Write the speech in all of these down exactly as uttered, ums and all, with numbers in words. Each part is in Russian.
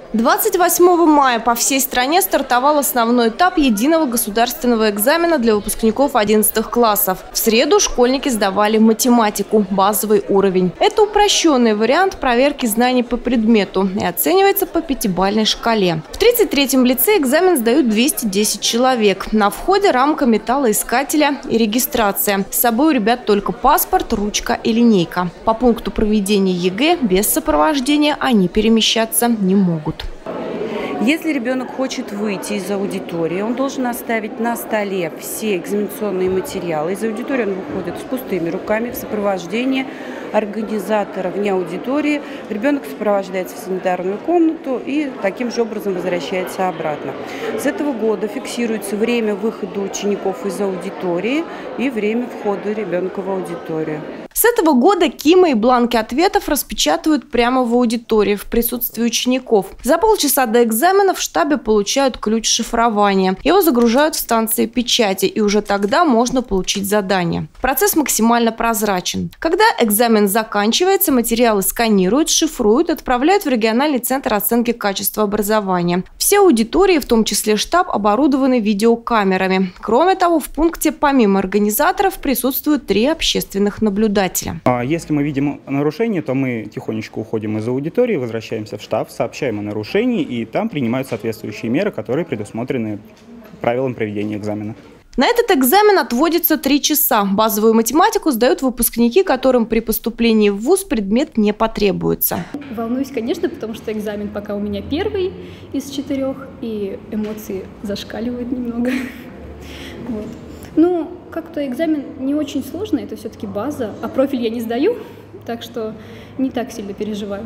двадцать восьмого мая по всей стране стартовал основной этап единого государственного экзамена для выпускников одиннадцатых классов. В среду школьники сдавали математику, базовый уровень. Это упрощенный вариант проверки знаний по предмету и оценивается по пятибалльной шкале. В тридцать третьем лице экзамен сдают двести десять человек. На входе рамка металлоискателя и регистрация. С собой у ребят только паспорт, ручка и линейка. По пункту проведения ЕГЭ без сопровождения они перемещаться не могут. Если ребенок хочет выйти из аудитории, он должен оставить на столе все экзаменационные материалы. Из аудитории он выходит с пустыми руками в сопровождении организатора вне аудитории. Ребенок сопровождается в санитарную комнату и таким же образом возвращается обратно. С этого года фиксируется время выхода учеников из аудитории и время входа ребенка в аудиторию. С этого года КИМы и бланки ответов распечатывают прямо в аудитории в присутствии учеников. За полчаса до экзамена в штабе получают ключ шифрования. Его загружают в станции печати, и уже тогда можно получить задание. Процесс максимально прозрачен. Когда экзамен заканчивается, материалы сканируют, шифруют, отправляют в региональный центр оценки качества образования. Все аудитории, в том числе штаб, оборудованы видеокамерами. Кроме того, в пункте помимо организаторов присутствуют три общественных наблюдателя. Если мы видим нарушение, то мы тихонечко уходим из аудитории, возвращаемся в штаб, сообщаем о нарушении, и там принимают соответствующие меры, которые предусмотрены правилам проведения экзамена. На этот экзамен отводится три часа. Базовую математику сдают выпускники, которым при поступлении в вуз предмет не потребуется. Волнуюсь, конечно, потому что экзамен пока у меня первый из четырех, и эмоции зашкаливают немного. Вот. Ну, как-то экзамен не очень сложный, это все-таки база, а профиль я не сдаю, так что не так сильно переживаю.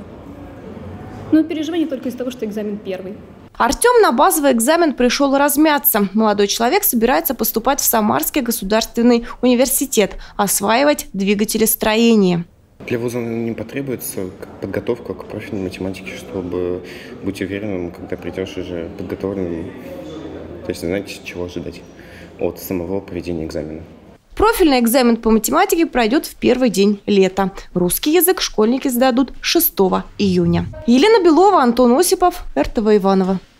Но переживаю не только из-за того, что экзамен первый. Артем на базовый экзамен пришел размяться. Молодой человек собирается поступать в Самарский государственный университет, осваивать двигателестроение. Для вуза не потребуется подготовка к профильной математике, чтобы быть уверенным, когда придешь уже подготовленным, то есть знаете, чего ожидать от самого проведения экзамена. Профильный экзамен по математике пройдет в первый день лета. Русский язык школьники сдадут шестого июня. Елена Белова, Антон Осипов, эр тэ вэ Иваново.